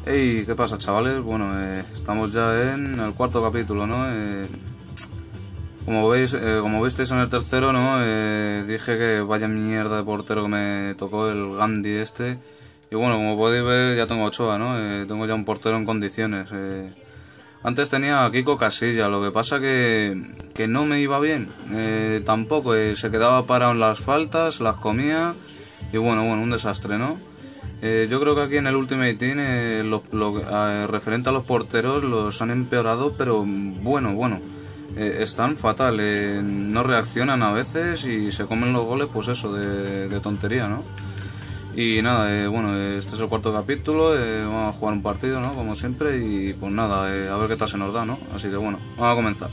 Hey, ¿qué pasa, chavales? Bueno, estamos ya en el cuarto capítulo, ¿no? Como visteis en el tercero, ¿no? Dije que vaya mierda de portero que me tocó el Gandhi este. Y bueno, como podéis ver, ya tengo Ochoa, ¿no? Tengo ya un portero en condiciones. Antes tenía a Kiko Casilla, lo que pasa que no me iba bien. Tampoco, se quedaba parado en las faltas, las comía. Y bueno, un desastre, ¿no? Yo creo que aquí en el Ultimate Team referente a los porteros los han empeorado, pero bueno, están fatal, no reaccionan a veces y se comen los goles, pues eso, de tontería, ¿no? Y nada, este es el cuarto capítulo, vamos a jugar un partido, ¿no? Como siempre, y pues nada, a ver qué tal se nos da, ¿no? Así que bueno, vamos a comenzar.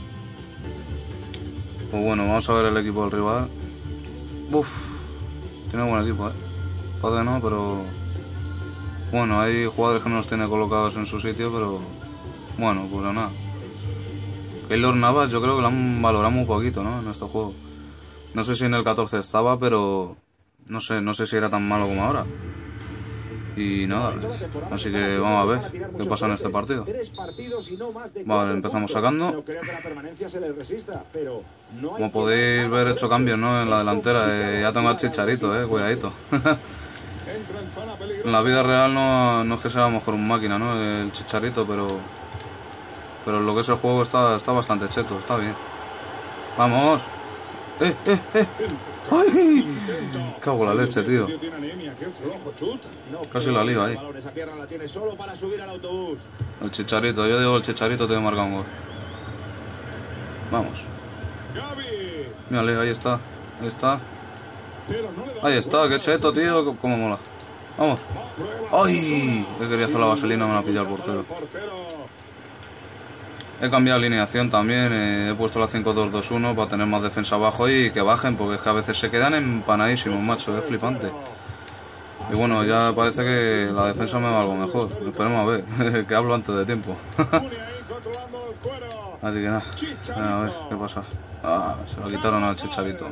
Pues bueno, vamos a ver el equipo del rival. Uf, tiene buen equipo, Padre no, pero... Bueno, hay jugadores que no los tiene colocados en su sitio, pero bueno, pues nada. Keylor Navas yo creo que lo han valorado muy poquito, ¿no? En este juego. No sé si en el 14 estaba, pero no sé si era tan malo como ahora. Y nada, así que vamos a ver qué pasa en este partido. Vale, empezamos sacando. Como podéis ver, he hecho cambios, ¿no? En la delantera, ya tengo al Chicharito, cuidadito. En la vida real no es que sea a lo mejor un máquina, ¿no? El Chicharito, pero lo que es el juego está bastante cheto, está bien. ¡Vamos! ¡Ay! Cago en la leche, tío. Casi la lío ahí. El Chicharito, yo digo el Chicharito te marca un gol. Vamos. Mírale, ahí está. Ahí está, qué cheto, tío. Cómo mola. Vamos. ¡Ay! Que quería hacer la vaselina, me la ha pillado el portero. He cambiado alineación también, he puesto la 5-2-2-1 para tener más defensa abajo y que bajen, porque es que a veces se quedan empanadísimos, macho, es flipante. Y bueno, ya parece que la defensa me va algo mejor, esperemos a ver, que hablo antes de tiempo. Así que nada, a ver qué pasa. Se lo quitaron al Chicharito.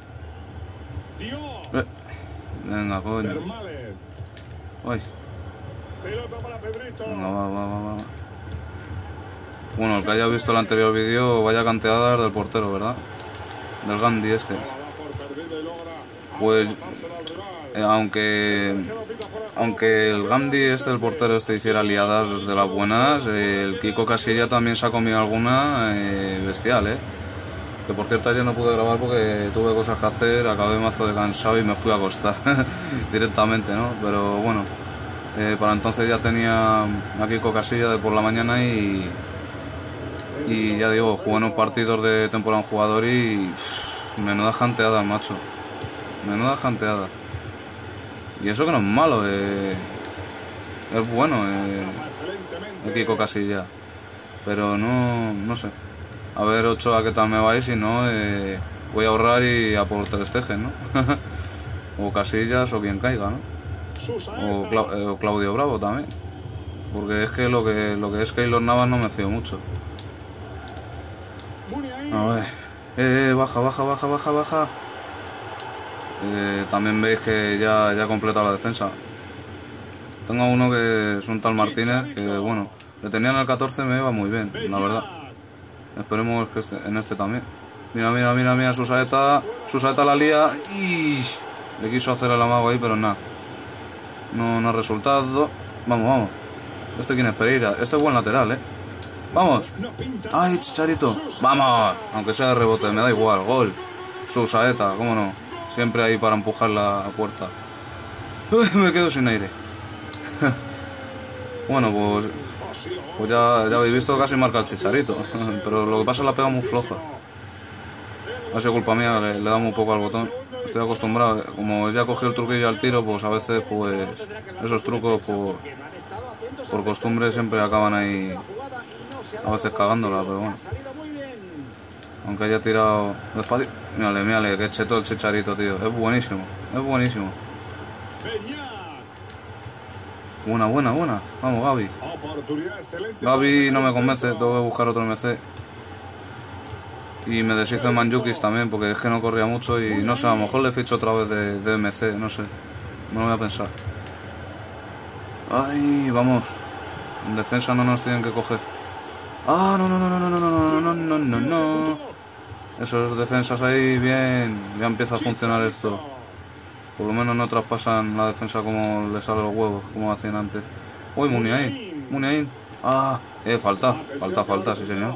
Venga, coño. Ay. Venga, va. Bueno, el que haya visto el anterior vídeo, vaya canteadas del portero, ¿verdad? Del Gandhi este. Pues, aunque el Gandhi este, el portero este, hiciera liadas de las buenas, el Kiko Casilla también se ha comido alguna bestial, Que por cierto ayer no pude grabar porque tuve cosas que hacer, acabé mazo de cansado y me fui a acostar directamente, ¿no? Pero bueno, para entonces ya tenía a Kiko Casilla de por la mañana y ya digo, jugué unos partidos de temporada en jugador y menudas canteadas, macho. Menudas canteadas. Y eso que no es malo, es bueno el Kiko Casilla. Pero no sé. A ver, Ochoa, qué tal me va y si no, voy a ahorrar y a por Ter Stegen, ¿no? O Casillas o quien caiga, ¿no? O Claudio Bravo también. Porque es que lo que es Keylor Navas no me fío mucho. A ver, baja. También veis que ya he completado la defensa. Tengo uno que es un tal Martínez, que bueno, le tenía en el 14, me iba muy bien, la verdad. Esperemos que en este también. Mira, Susaeta la lía. Y le quiso hacer el amago ahí, pero nada. No ha resultado. Vamos. ¿Este quién es? Pereira. Este es buen lateral, ¡Vamos! ¡Ay, Chicharito! ¡Vamos! Aunque sea de rebote, me da igual. Gol. Susaeta, cómo no. Siempre ahí para empujar la puerta. Me quedo sin aire. Bueno, pues ya habéis visto, casi marca el Chicharito. Pero lo que pasa es la pega muy floja. Ha sido culpa mía, le damos un poco al botón. Estoy acostumbrado. Como ya cogí el truquillo al tiro, pues a veces pues esos trucos pues por costumbre siempre acaban ahí a veces cagándola, pero bueno. Aunque haya tirado despacio. Mírale, que cheto el Chicharito, tío. Es buenísimo. Buena. Vamos, Gaby no me convence, tengo que buscar otro MC. Y me deshice en Manjukis también, porque es que no corría mucho y no sé, a lo mejor le ficho otra vez de MC, no sé. Me lo voy a pensar. Ay, vamos. En defensa no nos tienen que coger. ¡Ah, no, no, no, no, no, no, no, no, no, no, no! Esos defensas ahí, bien. Ya empieza a funcionar esto. Por lo menos no traspasan la defensa como les sale los huevos, como hacían antes. ¡Uy, Muniain! ¡Muniain! ¡Ah! Falta, sí señor.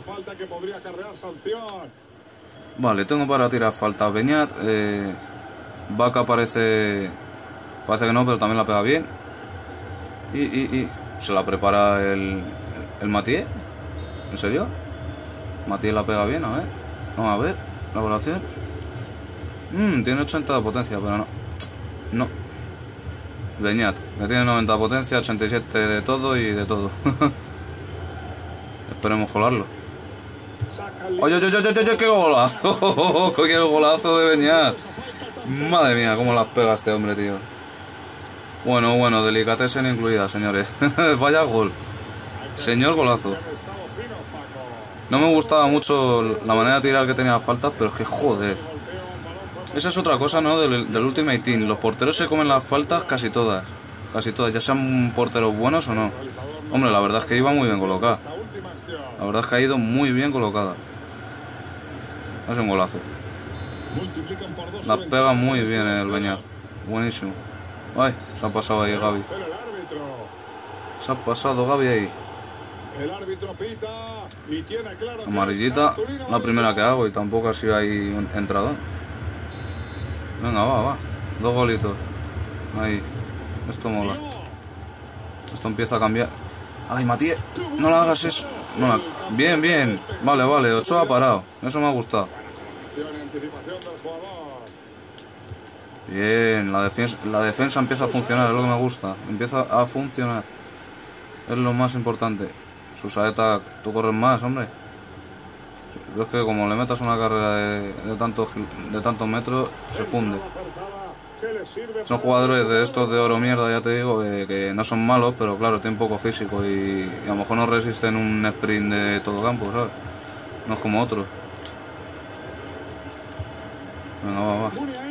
Vale, tengo para tirar falta. Beñat. Vaca parece que no, pero también la pega bien. Y se la prepara el Mathieu. ¿En serio? Mathieu la pega bien, a ver. Vamos a ver, la evaluación. Tiene 80 de potencia, pero no. No. Beñat, que tiene 90 de potencia, 87 de todo y de todo. Esperemos colarlo. ¡Oye, oye, oye, oye, qué golazo! ¡Qué golazo de Beñat! Madre mía, cómo las pega este hombre, tío. Bueno, delicatessen incluida, señores. Vaya gol. Señor golazo. No me gustaba mucho la manera de tirar que tenía faltas, pero es que joder. Esa es otra cosa, ¿no? Del Ultimate Team. Los porteros se comen las faltas casi todas. Casi todas, ya sean porteros buenos o no. Hombre, la verdad es que iba muy bien colocada. La verdad es que ha ido muy bien colocada. Es un golazo. La pega muy bien el Beñat. Buenísimo. Ay, se ha pasado ahí Gavi. Se ha pasado Gavi ahí. Amarillita, la primera que hago y tampoco ha sido ahí entrada. Venga, va. 2 golitos. Ahí. Esto mola. Esto empieza a cambiar. Ay, Mathieu, no la hagas eso. No, bien. Vale, Ochoa ha parado. Eso me ha gustado. Bien, la defensa empieza a funcionar, es lo que me gusta. Empieza a funcionar. Es lo más importante. Susaeta, tú corres más, hombre. Es que como le metas una carrera de tantos metros, se funde. Son jugadores de estos de oro mierda, ya te digo, que no son malos, pero claro, tienen poco físico y a lo mejor no resisten un sprint de todo campo, ¿sabes? No es como otros. Venga, va.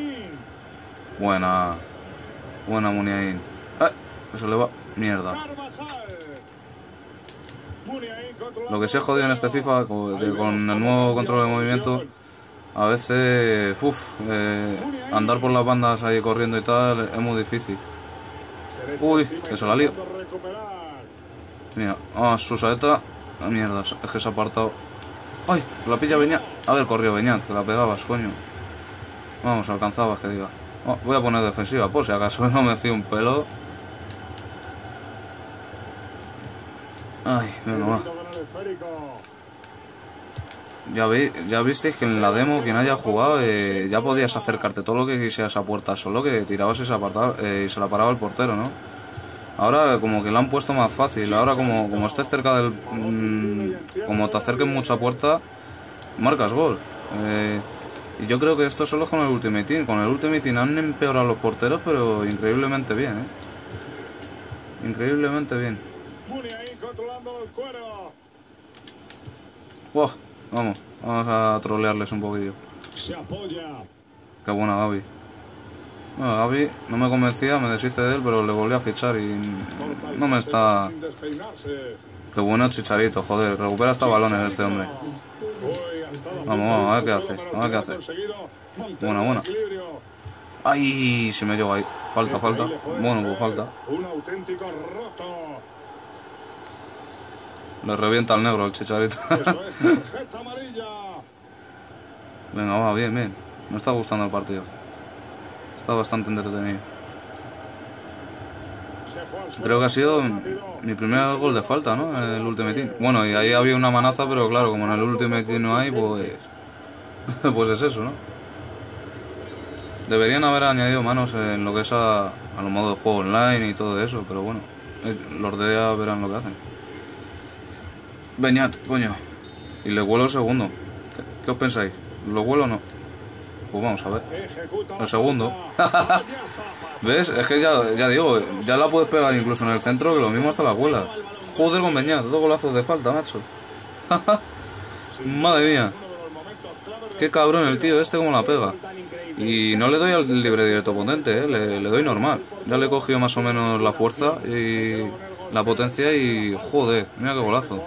Buena Muniain. Eso le va. Mierda. Lo que se ha jodido en este FIFA, que con el nuevo control de movimiento, a veces, andar por las bandas ahí corriendo y tal, es muy difícil. Uy, que se la lío. Mira, Susaeta. Mierda, es que se ha apartado. ¡Ay! La pilla Beñat. A ver, corrió Beñat, que la pegabas, coño. Vamos, alcanzabas, que diga. Voy a poner defensiva, por si acaso no me fío un pelo. Ay, venga, va. Ya visteis que en la demo, quien haya jugado, ya podías acercarte todo lo que quisieras a puerta, solo que tirabas y se la paraba el portero, ¿no? Ahora como que la han puesto más fácil. Ahora como estés cerca del... como te acerques mucho a puerta, marcas gol. Y yo creo que esto solo es con el Ultimate Team. Con el Ultimate Team han empeorado los porteros, pero increíblemente bien, ¿eh? Increíblemente bien. Wow, vamos a trolearles un poquillo. Qué buena Gavi. Bueno, Gavi no me convencía, me deshice de él, pero le volví a fichar y no me está... Qué bueno Chicharito, joder, recupera estos balones este hombre. Vamos, a ver qué hace. Buena. ¡Ay! Se me lleva ahí. Falta. Bueno, pues falta. Le revienta al negro el Chicharito. Venga, va, bien. Me está gustando el partido. Está bastante entretenido. Creo que ha sido mi primer gol de falta, ¿no? En el Ultimate Team. Bueno, y ahí había una manaza, pero claro, como en el Ultimate Team no hay, pues... pues es eso, ¿no? Deberían haber añadido manos en lo que es a los modos de juego online y todo eso, pero bueno, los de EA verán lo que hacen. Beñat, coño. Y le huelo el segundo. ¿Qué os pensáis? ¿Lo huelo o no? Pues vamos a ver. El segundo. ¿Ves? Es que ya digo, ya la puedes pegar incluso en el centro, que lo mismo hasta la cuela. Joder con Beñat, 2 golazos de falta, macho. Madre mía. Qué cabrón el tío este, como la pega. Y no le doy al libre directo potente, le doy normal. Ya le he cogido más o menos la fuerza y la potencia y... Joder, mira qué golazo.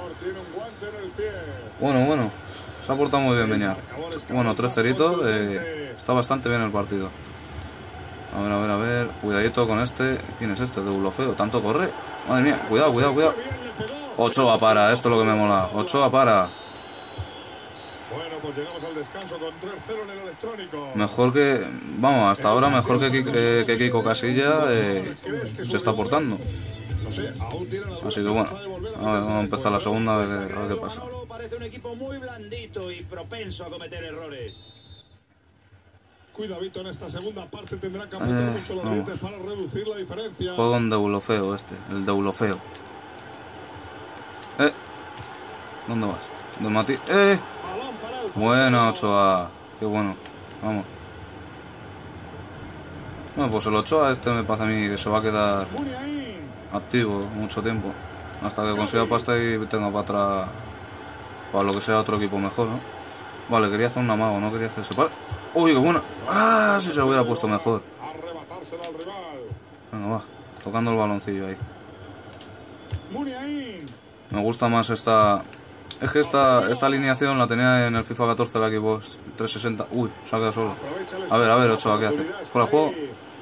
Bueno, se ha portado muy bien Beñat. Bueno, 3 ceritos, está bastante bien el partido. A ver, cuidadito con este. ¿Quién es este? Deulofeo, tanto corre. Madre mía, cuidado. Ochoa para, esto es lo que me mola. Ochoa para. Bueno, pues llegamos al descanso con 3-0 en el electrónico. Mejor que... Vamos, hasta ahora mejor que Kiko Casilla se está portando. Así que bueno, vamos a empezar la segunda a ver qué pasa. Parece un equipo muy blandito y propenso a cometer errores. Cuidadito en esta segunda parte, tendrá que apretar mucho los dientes para reducir la diferencia. Juega un Deulofeo el Deulofeo. ¿Dónde vas? De Mati. Buena Ochoa. Qué bueno. Vamos. Bueno, pues el Ochoa este me parece a mí que se va a quedar activo mucho tiempo. Hasta que consiga pasta y tenga para atrás, para lo que sea otro equipo mejor, ¿no? Vale, quería hacer un amago, no quería hacer separ. ¡Uy, qué buena! ¡Ah! Si se lo hubiera puesto mejor. Venga, va. Tocando el baloncillo ahí. Me gusta más esta... Es que esta alineación la tenía en el FIFA 14 de la Xbox 360. Uy, se ha quedado solo. A ver, Ochoa, ¿qué hace? ¿Fuera de juego?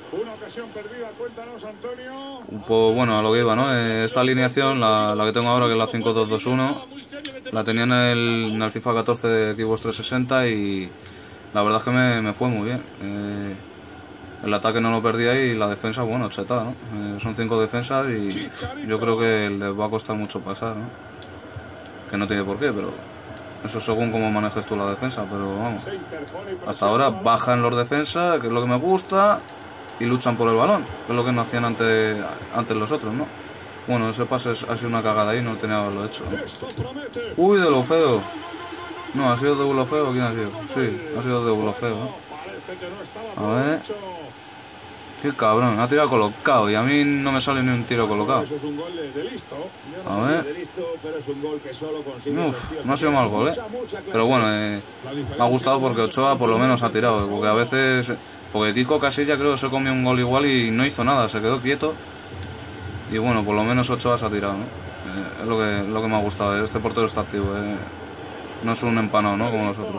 Pues bueno, a lo que iba, ¿no? Esta alineación, la que tengo ahora, que es la 5-2-2-1, la tenía en el FIFA 14 de Xbox 360 y la verdad es que me fue muy bien. El ataque no lo perdía y la defensa, bueno, chetada, ¿no? Son 5 defensas y yo creo que les va a costar mucho pasar, ¿no? Que no tiene por qué, pero eso según cómo manejes tú la defensa, pero vamos. Hasta ahora bajan los defensas, que es lo que me gusta, y luchan por el balón, que es lo que no hacían antes los otros, ¿no? Bueno, ese pase ha sido una cagada ahí, no tenía que haberlo hecho, ¿no? Uy, Deulofeo. No, ¿ha sido Deulofeo? ¿Quién ha sido? Sí, ha sido Deulofeo, ¿no? A ver. Qué cabrón, ha tirado colocado y a mí no me sale ni un tiro colocado. A ver. Uf, no ha sido mal gol, Pero bueno, me ha gustado porque Ochoa por lo menos ha tirado. Porque a veces... Porque Kiko Casilla creo que se comió un gol igual y no hizo nada, se quedó quieto. Y bueno, por lo menos Ochoa se ha tirado, ¿no? Es lo que me ha gustado. Este portero está activo, No es un empanado, ¿no? Como los otros.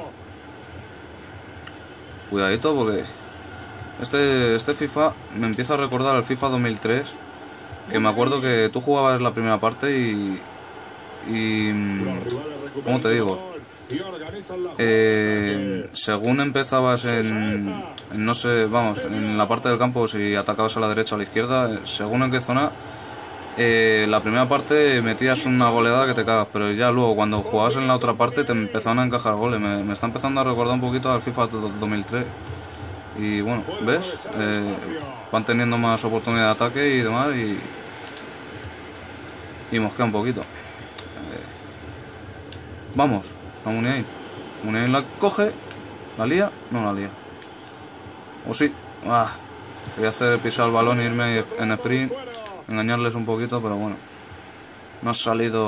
Cuidadito porque... Este FIFA me empieza a recordar al FIFA 2003, que me acuerdo que tú jugabas la primera parte y ¿cómo te digo? Según empezabas no sé, vamos, en la parte del campo, si atacabas a la derecha o a la izquierda, según en qué zona, la primera parte metías una goleada que te cagas, pero ya luego cuando jugabas en la otra parte te empezaban a encajar goles. Me está empezando a recordar un poquito al FIFA 2003. Y bueno, ¿ves? Van teniendo más oportunidad de ataque y demás y mosquea un poquito. Vamos, a Muniain. Muniain la coge, la lía, no la lía. O sí. Voy a hacer pisar el balón e irme en sprint, engañarles un poquito, pero bueno. No ha salido.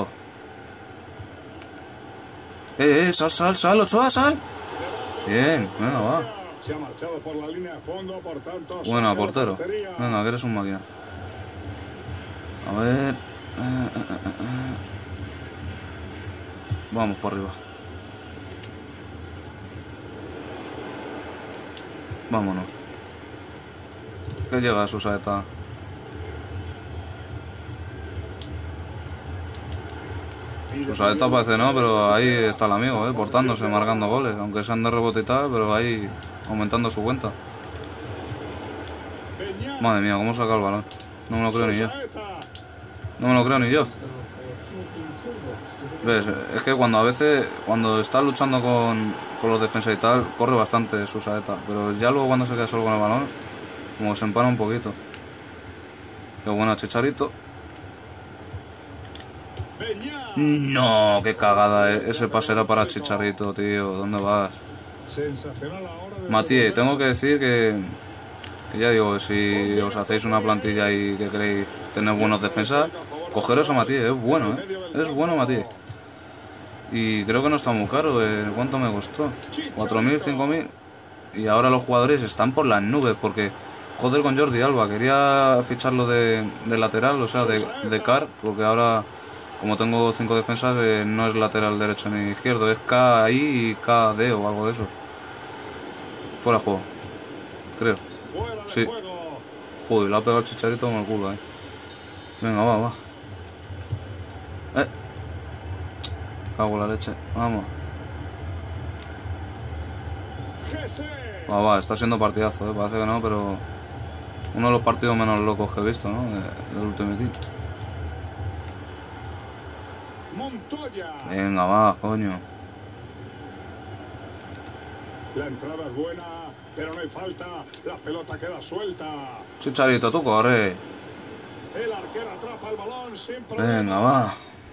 Sal, Ochoa, sal. Bien, venga, va. Se ha marchado por la línea de fondo, por tanto... Buena, portero. Venga, que eres un máquina. A ver... Vamos por arriba. Vámonos. Que llega a su saeta. Su saeta parece no, pero ahí está el amigo, portándose, marcando goles. Aunque sean de rebote y tal, pero ahí... aumentando su cuenta. Madre mía, cómo saca el balón. No me lo creo ni yo. No me lo creo ni yo. ¿Ves? Es que cuando está luchando con los defensas y tal, corre bastante su saeta. Pero ya luego cuando se queda solo con el balón, como que se empana un poquito. Qué buena, Chicharito. No, qué cagada. Ese pase era para Chicharito, tío. ¿Dónde vas? Matías, tengo que decir que ya digo, si os hacéis una plantilla y que queréis tener buenos defensas, cogeros a Matías, es bueno, es bueno Matías. Y creo que no está muy caro, ¿cuánto me costó? 4.000, 5.000. Y ahora los jugadores están por las nubes porque Joder con Jordi Alba, quería ficharlo de lateral, o sea, de car, porque ahora, como tengo 5 defensas, no es lateral derecho ni izquierdo, es KI y KD o algo de eso. Fuera de juego, creo. Sí. Joder, le ha pegado el Chicharito con el culo ahí. Venga, va. Cago la leche, vamos. Va, está siendo partidazo, parece que no, pero uno de los partidos menos locos que he visto, ¿no? Del último equipo. Venga, va, coño. La entrada es buena, pero no hay falta. La pelota queda suelta. Chicharito, tú corre. El arquero atrapa el balón sin problema. Venga, va.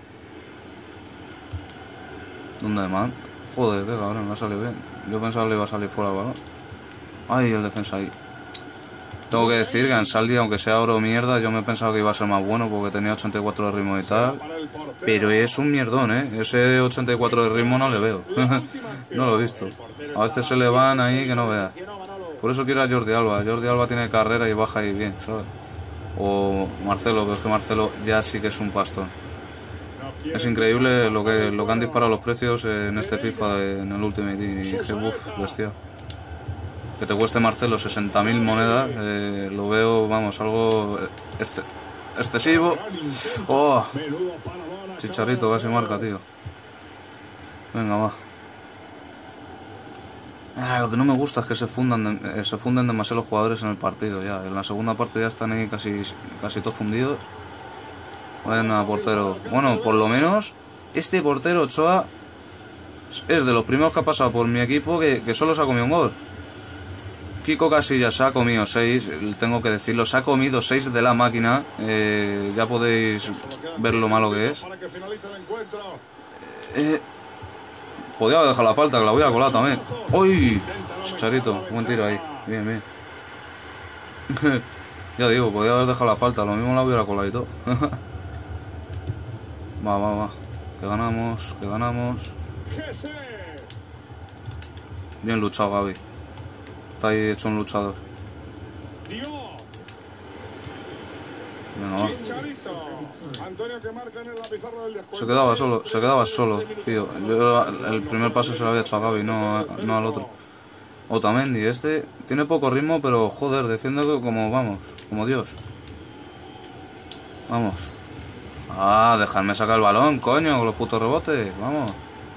¿Dónde más? Joder, qué cabrón, me ha salido bien. Yo pensaba que le iba a salir fuera el balón. Ay, el defensa ahí. Tengo que decir que Ansaldi, aunque sea oro mierda, yo me pensaba que iba a ser más bueno porque tenía 84 de ritmo y tal. Pero es un mierdón, Ese 84 de ritmo no le veo. No lo he visto. A veces se le van ahí que no veas. Por eso quiero a Jordi Alba. Jordi Alba tiene carrera y baja ahí bien, ¿sabes? O Marcelo, pero es que Marcelo ya sí que es un pastón. Es increíble lo que han disparado los precios en este FIFA, en el Ultimate Team. Y dije, uff, bestia. Que te cueste Marcelo 60.000 monedas, lo veo, vamos, algo excesivo. Oh, Chicharito casi marca, tío. Venga, va. Lo que no me gusta es que se funden demasiado los jugadores en el partido ya. En la segunda parte ya están ahí casi todos fundidos. Buena, portero. Bueno, por lo menos este portero Ochoa es de los primeros que ha pasado por mi equipo que solo se ha comido un gol. Kiko Casillas se ha comido 6, tengo que decirlo, se ha comido 6 de la máquina. Ya podéis ver lo malo que es. Podía haber dejado la falta, que la voy a colar también. ¡Uy! Chicharito, buen tiro ahí. Bien. Ya digo, podía haber dejado la falta, lo mismo la hubiera colado y todo. Va. Que ganamos. Bien luchado, Gaby. Está ahí hecho un luchador. Venga, va. Se quedaba solo, tío. Yo el primer pase se lo había hecho a Gaby, no al otro. Otamendi, este tiene poco ritmo, pero joder, defiende como Dios. Vamos. Dejadme sacar el balón, coño, con los putos rebotes. Vamos.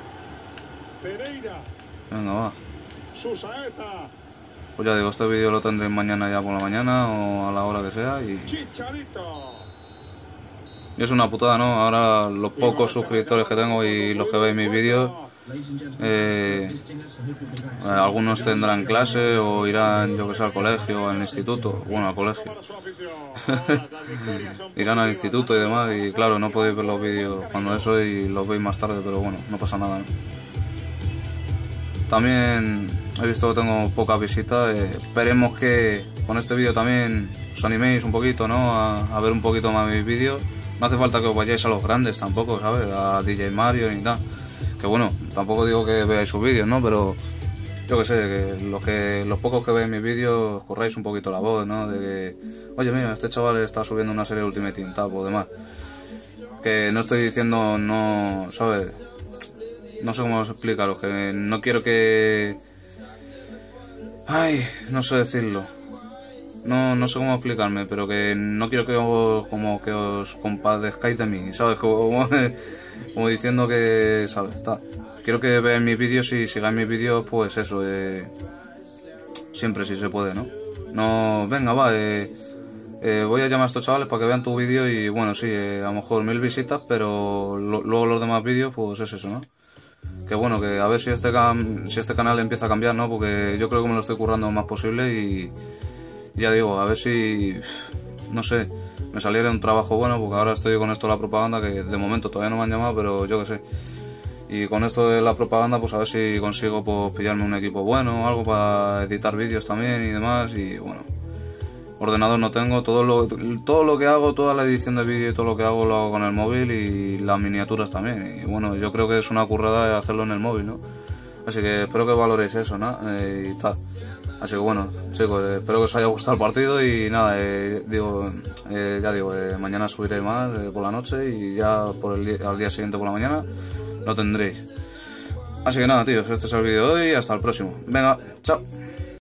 Venga, va. Pues ya digo, este vídeo lo tendréis mañana ya por la mañana o a la hora que sea y es una putada, ¿no? Ahora los pocos suscriptores que tengo y los que veis mis vídeos, algunos tendrán clase o irán, yo que sé, al colegio o al instituto. Bueno, al colegio. Irán al instituto y demás y claro, no podéis ver los vídeos cuando eso y los veis más tarde, pero bueno, no pasa nada, ¿no? También he visto que tengo pocas visitas, esperemos que con este vídeo también os animéis un poquito, ¿no? A ver un poquito más mis vídeos. No hace falta que os vayáis a los grandes tampoco, ¿sabes? A DJ Mario ni nada. Que bueno, tampoco digo que veáis sus vídeos, ¿no? Pero yo que sé, que los pocos que veis mis vídeos corráis un poquito la voz, ¿no? De que, oye, mira, este chaval está subiendo una serie de Ultimate Team, tal, o demás. Que no estoy diciendo, no, ¿sabes? No sé cómo os explicaros, que no quiero que... Ay, no sé decirlo. No sé cómo explicarme, pero que no quiero que os compadezcáis de mí, ¿sabes? Como diciendo que, ¿sabes? Está. Quiero que veáis mis vídeos y sigáis mis vídeos, pues eso, siempre si se puede, ¿no? No, venga, va, voy a llamar a estos chavales para que vean tu vídeo y bueno, sí, a lo mejor 1000 visitas, pero luego los demás vídeos, pues es eso, ¿no? Que bueno, que a ver si este canal empieza a cambiar, ¿no? Porque yo creo que me lo estoy currando lo más posible y ya digo, a ver si, no sé, me saliera un trabajo bueno, porque ahora estoy con esto de la propaganda, que de momento todavía no me han llamado, pero yo que sé. Y con esto de la propaganda, pues a ver si consigo pues, pillarme un equipo bueno o algo para editar vídeos también y demás. Y bueno, ordenador no tengo, todo lo que hago, toda la edición de vídeo y todo lo que hago lo hago con el móvil y las miniaturas también. Y bueno, yo creo que es una currada hacerlo en el móvil, ¿no? Así que espero que valoréis eso, ¿no? Y tal. Así que bueno, chicos, espero que os haya gustado el partido y nada, mañana subiré más por la noche y ya al día siguiente por la mañana lo tendréis. Así que nada, tíos, este es el vídeo de hoy, hasta el próximo. Venga, chao.